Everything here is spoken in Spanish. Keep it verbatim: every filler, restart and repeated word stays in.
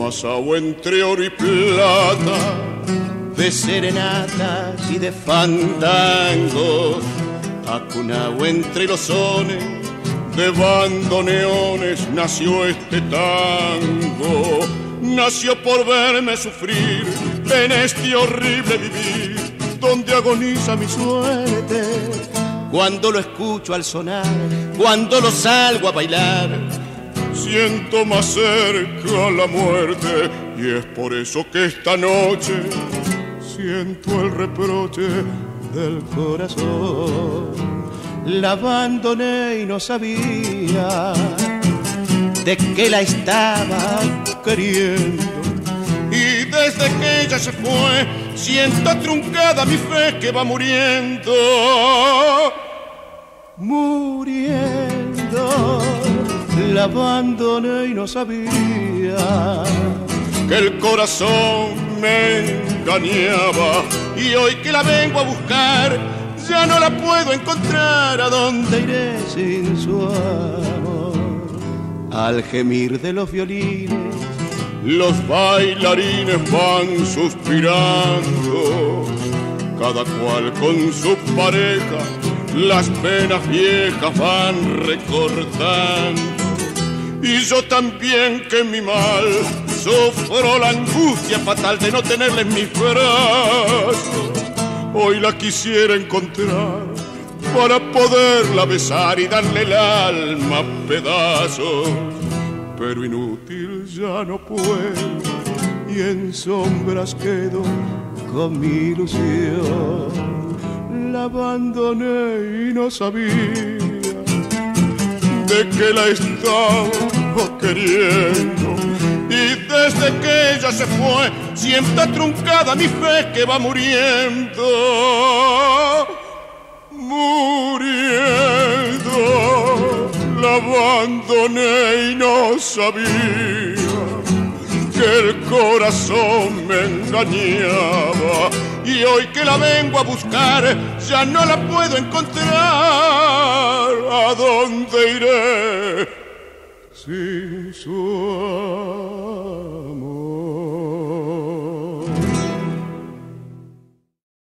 amasado entre oro y plata, de serenatas y de fandangos, acunado entre los sones de bandoneones, nació este tango. Nació por verme sufrir en este horrible vivir, donde agoniza mi suerte. Cuando lo escucho al sonar, cuando lo salgo a bailar, siento más cerca la muerte. Y es por eso que esta noche siento el reproche del corazón. La abandoné y no sabía de que la estaba queriendo. Y desde que ella se fue, siento truncada mi fe que va muriendo. Muriendo. La abandoné y no sabía que el corazón me engañaba. Y hoy que la vengo a buscar, ya no la puedo encontrar. ¿A dónde iré sin su amor? Al gemir de los violines, los bailarines van suspirando, cada cual con su pareja, las penas viejas van recordando. Y yo también, que en mi mal sufro la angustia fatal de no tenerla en mis brazos, hoy la quisiera encontrar para poderla besar y darle el alma a pedazos. Pero inútil, ya no puedo, y en sombras quedo con mi ilusión. La abandoné y no sabía de que la estaba queriendo. Y desde que ella se fue, siento truncada mi fe que va muriendo. Muriendo. La abandoné y no sabía que el corazón me engañaba. Y hoy que la vengo a buscar, ya no la puedo encontrar. ¿A dónde iré sin su amor?